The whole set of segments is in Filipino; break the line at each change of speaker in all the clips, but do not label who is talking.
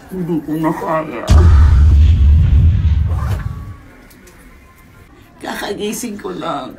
Hindi ko na kaya. Kakagising ko lang.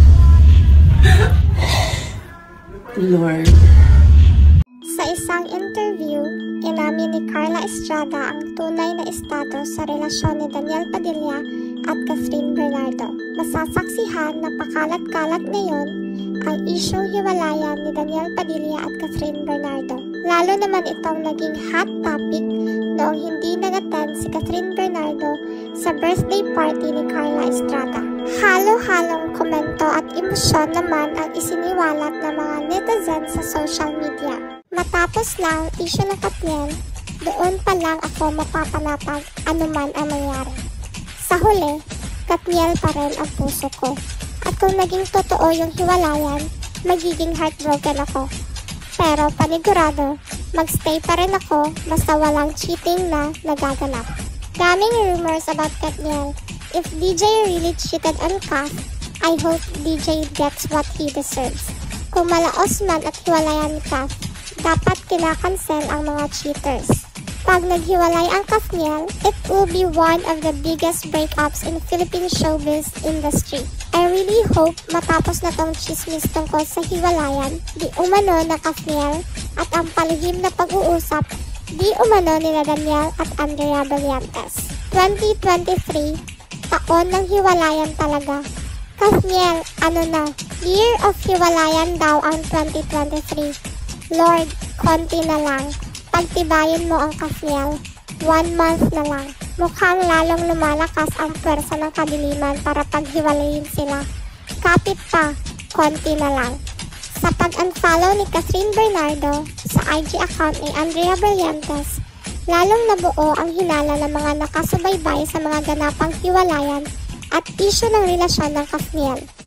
Lord.
Sa isang interview, inamin ni Karla Estrada ang tunay na estado sa relasyon ni Daniel Padilla at Kathryn Bernardo. Masasaksihan na pakalat-kalat ngayon ang isyong hiwalayan ni Daniel Padilla at Kathryn Bernardo. Lalo naman itong naging hot topic noong hindi nag-attend si Kathryn Bernardo sa birthday party ni Karla Estrada. Halo-halong komento at emosyon naman ang isiniwalat ng mga netizens sa social media. Matapos lang isyu ng Kathryn, doon pa lang ako mapapanatag anuman ang mangyari. Sa huli, Kathryn pa rin ang puso ko. At kung naging totoo yung hiwalayan, magiging heartbroken ako. Pero panigurado, magstay pa rin ako basta walang cheating na nagaganap. Daming rumors about Kathryn. If DJ really cheated on Kath, I hope DJ gets what he deserves. Kung malaos man at hiwalayan ni Kath, dapat kinakancel ang mga cheaters. Pag naghiwalay ang Kathryn, it will be one of the biggest breakups in Philippine showbiz industry. I really hope matapos na tong chismis tungkol sa hiwalayan, di umano na Kathryn at ang palihim na pag-uusap, di umano nila Daniel at Andrea Brillantes. 2023, taon ng hiwalayan talaga. Kathryn, ano na? Year of hiwalayan daw ang 2023. Lord, konti na lang. Pagtibayin mo ang Kathryn. 1 month na lang. Mukhang lalong lumalakas ang pwersa ng kadiliman para paghiwalayin sila. Kapit pa, konti na lang. Sa pag-unfollow ni Kathryn Bernardo sa IG account ni Andrea Brillantes, lalong nabuo ang hinala ng mga nakasubaybay sa mga ganapang hiwalayan at isyu ng relasyon ng Kathryn.